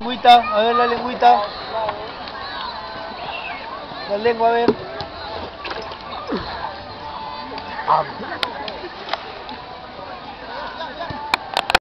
lengüita, a ver la lengüita. La lengua, a ver.